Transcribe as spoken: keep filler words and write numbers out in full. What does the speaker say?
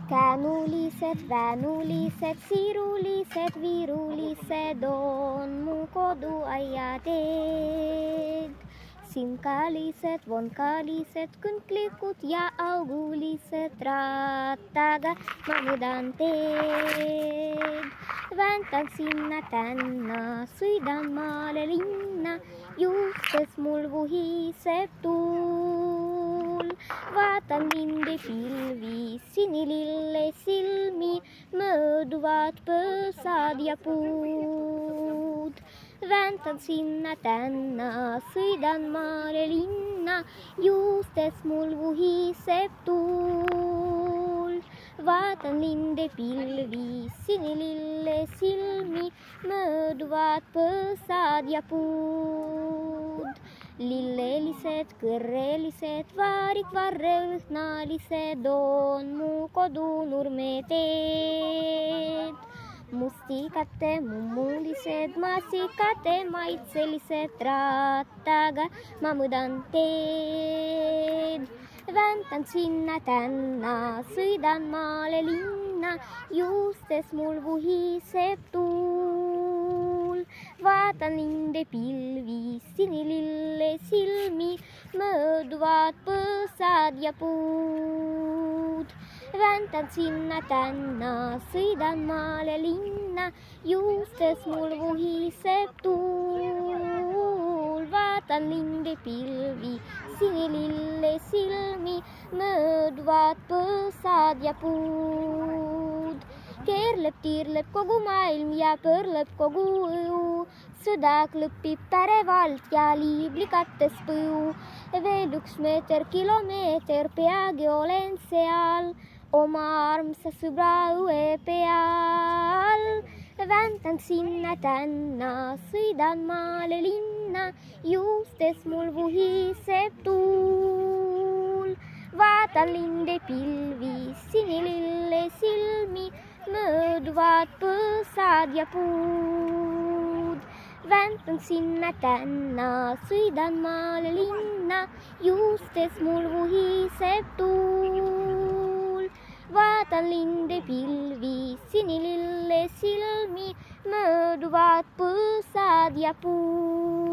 Käänuliset, väänuliset, siruliset, viruliset on mun koduajateet. Simkaliset, vonkaliset, kynklikut ja auguliset rattaga mä mudan teet. Väntan sinna tänna, sõidan maale linna, juustes mul vuhiseb tuul. Vaatan linde pilvi, sinilille silmi, mööduvad põõsad ja puud. Väntan sinna tänna, sõidan maale linna, juustes mul vuhiseb tuul. Vaatan linde pilvi, sinilille silmi, mööduvad põõsad ja puud. Lillelised, kõrrelised, vaarikvarrelõhnalised on mu kodunurmeteed. Mustikate, mummulised, maasikate, maitselised rattaga ma mõdan teed. Väntan sinna tänna, sõidan maale linna, juustes mul vuhiseb tuul. Vaatan linde pilvi, sinilille silmi, mööduvad põõsad ja puud. Väntan sinna tänna, sõidan maale linna, juustes mul vuhiseb tuul. Vaatan linde pilvi, sinilille silmi, mööduvad põõsad ja puud. Keerleb, tiirleb kogu maailm ja pöörleb kogu õu. Sõda klõpib pärevalt ja liiblikates põu. Veel üks meeter, kilomeeter, peagi olen seal oma armsa sõbra õue peal. Väntan sinna tänna, sõidan maale linna, juustes mul vuhiseb tuul. Vaatan linde pilvi, sinilille silmi, mööduvad põõsad ja puud. Väntan sinna tänna, sõidan maale linna, juustes mul vuhiseb tuul. Vaatan linde pilvi, sinilille silmi, mööduvad põõsad ja puud.